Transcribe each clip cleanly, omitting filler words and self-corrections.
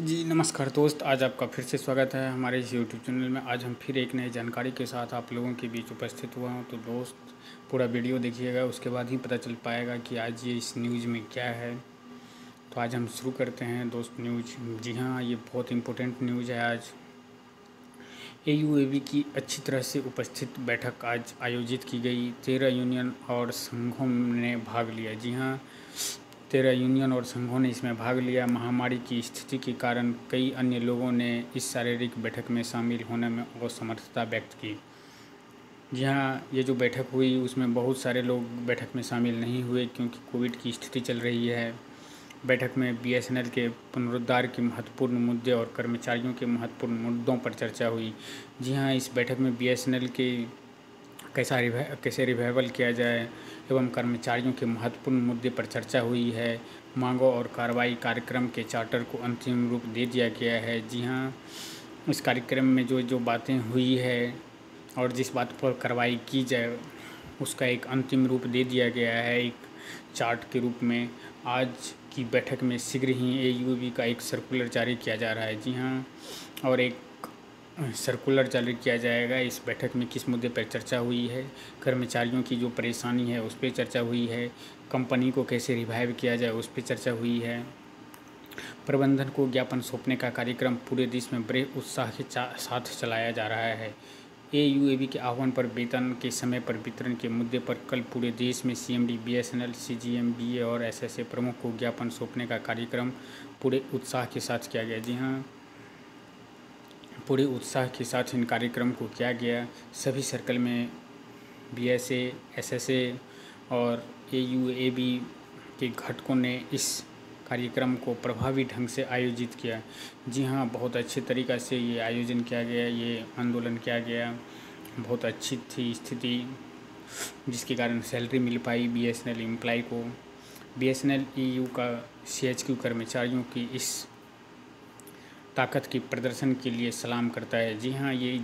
जी नमस्कार दोस्त, आज आपका फिर से स्वागत है हमारे इस यूट्यूब चैनल में। आज हम फिर एक नई जानकारी के साथ आप लोगों के बीच उपस्थित हुआ हूँ। तो दोस्त पूरा वीडियो देखिएगा, उसके बाद ही पता चल पाएगा कि आज ये इस न्यूज़ में क्या है। तो आज हम शुरू करते हैं दोस्त न्यूज़। जी हाँ, ये बहुत इम्पोर्टेंट न्यूज़ है। आज AUAB की अच्छी तरह से उपस्थित बैठक आज आयोजित की गई। 13 यूनियन और संघों ने भाग लिया। जी हाँ, 13 यूनियन और संघों ने इसमें भाग लिया। महामारी की स्थिति के कारण कई अन्य लोगों ने इस शारीरिक बैठक में शामिल होने में असमर्थता व्यक्त की। जी हाँ, ये जो बैठक हुई उसमें बहुत सारे लोग बैठक में शामिल नहीं हुए क्योंकि कोविड की स्थिति चल रही है। बैठक में BSNL के पुनरुद्धार के महत्वपूर्ण मुद्दे और कर्मचारियों के महत्वपूर्ण मुद्दों पर चर्चा हुई। जी हाँ, इस बैठक में BSNL के कैसे रिवाइवल किया जाए एवं कर्मचारियों के महत्वपूर्ण मुद्दे पर चर्चा हुई है। मांगों और कार्रवाई कार्यक्रम के चार्टर को अंतिम रूप दे दिया गया है। जी हाँ, इस कार्यक्रम में जो जो बातें हुई है और जिस बात पर कार्रवाई की जाए उसका एक अंतिम रूप दे दिया गया है एक चार्ट के रूप में। आज की बैठक में शीघ्र ही AUAB का एक सर्कुलर जारी किया जा रहा है। जी हाँ, और एक सर्कुलर जारी किया जाएगा। इस बैठक में किस मुद्दे पर चर्चा हुई है, कर्मचारियों की जो परेशानी है उस पर चर्चा हुई है, कंपनी को कैसे रिवाइव किया जाए उस पर चर्चा हुई है, प्रबंधन को ज्ञापन सौंपने का कार्यक्रम पूरे देश में बड़े उत्साह के साथ चलाया जा रहा है। AUAB के आह्वान पर वेतन के समय पर वितरण के मुद्दे पर कल पूरे देश में CMD, BSNL, CGM, BA और SSA प्रमुख को ज्ञापन सौंपने का कार्यक्रम पूरे उत्साह के साथ किया गया। जी हाँ, पूरे उत्साह के साथ इन कार्यक्रम को किया गया। सभी सर्कल में BSA, SSA और AUAB के घटकों ने इस कार्यक्रम को प्रभावी ढंग से आयोजित किया। जी हाँ, बहुत अच्छे तरीक़ा से ये आयोजन किया गया, ये आंदोलन किया गया। बहुत अच्छी थी स्थिति जिसके कारण सैलरी मिल पाई BSNL एम्प्लॉय को। BSNL EU का CHQ कर्मचारियों की इस ताकत की प्रदर्शन के लिए सलाम करता है। जी हाँ, ये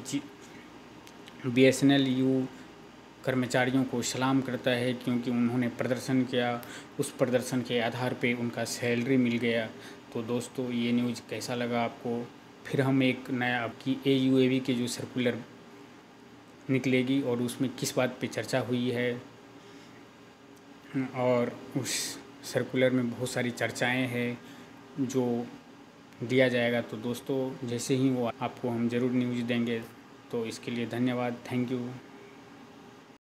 BSNL EU कर्मचारियों को सलाम करता है क्योंकि उन्होंने प्रदर्शन किया, उस प्रदर्शन के आधार पे उनका सैलरी मिल गया। तो दोस्तों ये न्यूज़ कैसा लगा आपको? फिर हम एक नया आपकी AUAB के जो सर्कुलर निकलेगी और उसमें किस बात पे चर्चा हुई है और उस सर्कुलर में बहुत सारी चर्चाएं हैं जो दिया जाएगा। तो दोस्तों जैसे ही वो आपको हम ज़रूर न्यूज़ देंगे। तो इसके लिए धन्यवाद, थैंक यू।